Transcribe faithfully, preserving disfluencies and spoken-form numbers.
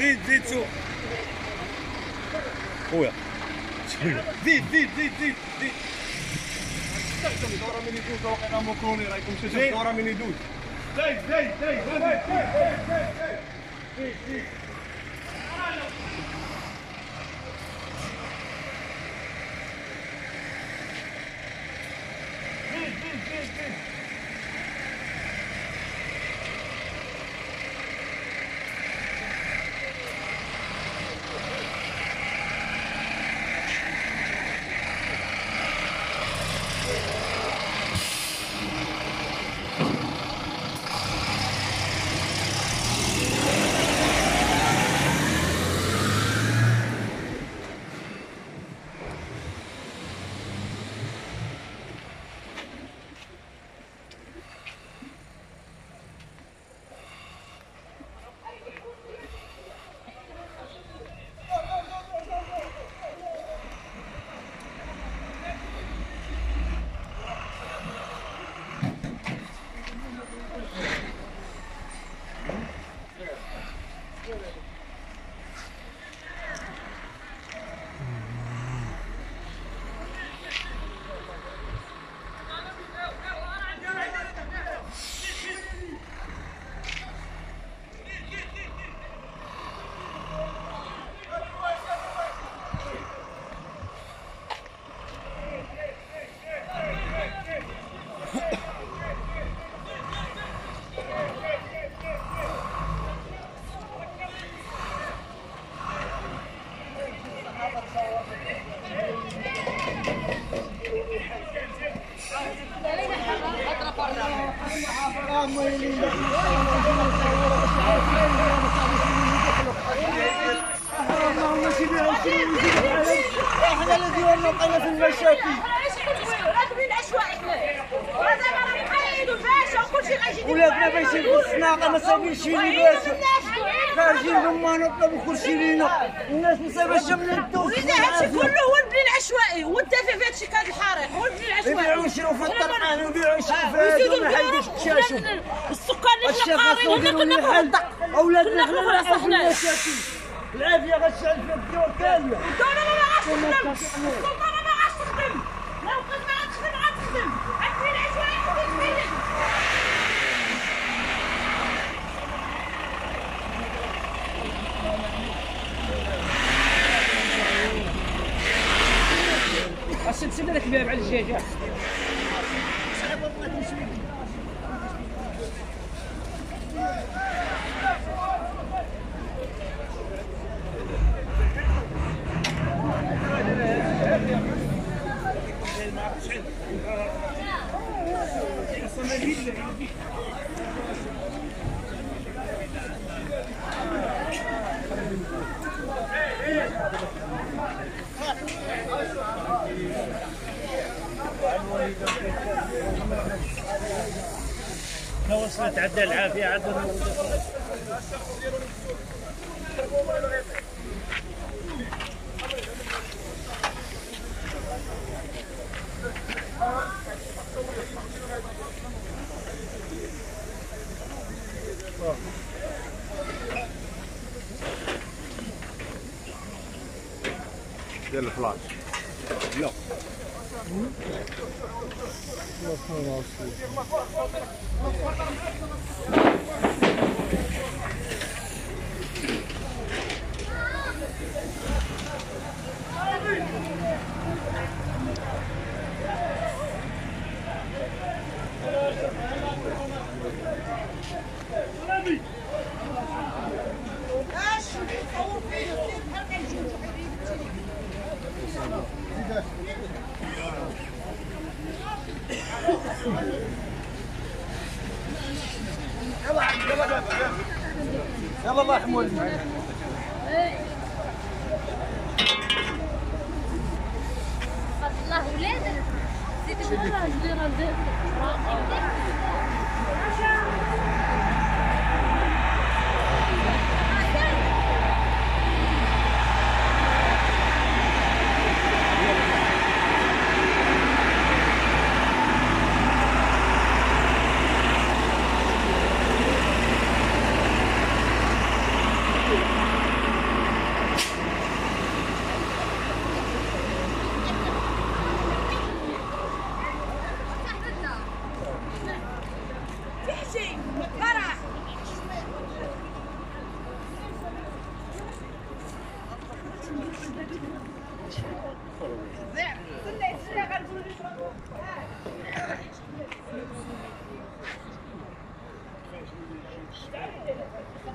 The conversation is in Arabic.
زيد زيد شوف خويا زيد زيد زيد زيد زيد تستخدم دوره من يدوز وقيلا مكروني رايكم شفتوا دوره من يدوز زيد زيد زيد زيد زيد زيد احنا الذي وقعنا في المشاكل. راكبين عشوائي حنا. ودابا راهم غيعيدوا الباشا وكلشي غيجي. ولادنا بايشين في الصناقه ما ساويين شي لباس. خارجين هما نطلبوا كلشي لينا. الناس ما ساباش من الدوس. وليدي هادشي كله هو البني العشوائي، هو الدافع في هادشي كان الحريق، هو البني العشوائي. يبيعوا يشروا في الطرقان ويبيعوا يشروا في هادو ما حيدوش كشاشو. السكان اللي حنا قاريين هنا كنا في الضق. اولادنا حنا راحوا في المشاكل. العافيه غتشعل في الديور كامله. الدولة ما باغاش تخدم، السلطة ما باغاش تخدم، لو كنت باغا تخدم غتخدم، البني العشوائي خدي تبين. السد سد لك الباب على الدجاجة. وصلت عدى العافية عدى ديال الفلاش لا يلا الله يحمول الله ولادك زيد المرة اللي راه اللي يجي